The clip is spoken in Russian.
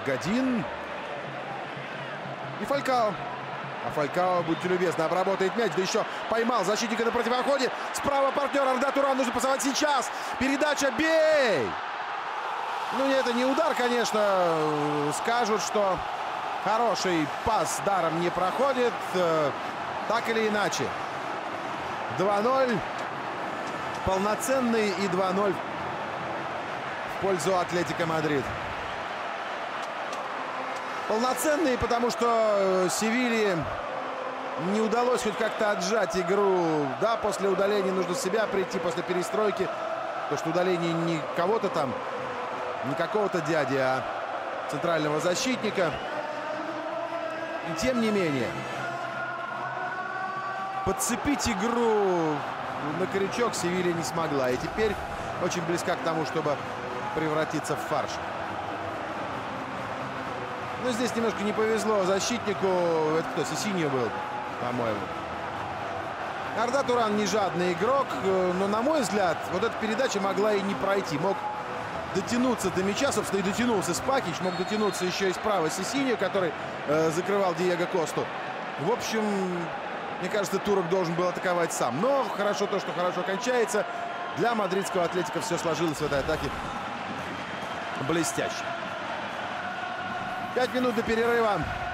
Годин. И Фалькао. А Фалькао, будьте любезны, обработает мяч. Да еще поймал защитника на противоходе. Справа партнер Арда Туран. Нужно пасовать сейчас. Передача. Бей! Ну, это не удар, конечно. Скажут, что хороший пас даром не проходит. Так или иначе. 2-0. Полноценный и 2-0 в пользу Атлетико Мадрид. Полноценный, потому что Севилье не удалось хоть как-то отжать игру. Да, после удаления нужно в себя прийти, после перестройки. Потому что удаление не кого-то там, не какого-то дяди, а центрального защитника. И тем не менее, подцепить игру на крючок Севилья не смогла. И теперь очень близка к тому, чтобы превратиться в фарш. Но здесь немножко не повезло защитнику. Это кто? Сисиньо был, по-моему. Арда Туран не жадный игрок, но, на мой взгляд, вот эта передача могла и не пройти. Мог дотянуться до мяча, собственно, и дотянулся Спакич. Мог дотянуться еще и справа Сисиньо, который закрывал Диего Косту. В общем, мне кажется, турок должен был атаковать сам. Но хорошо то, что хорошо кончается. Для мадридского Атлетико все сложилось в этой атаке блестяще. 5 минут до перерыва.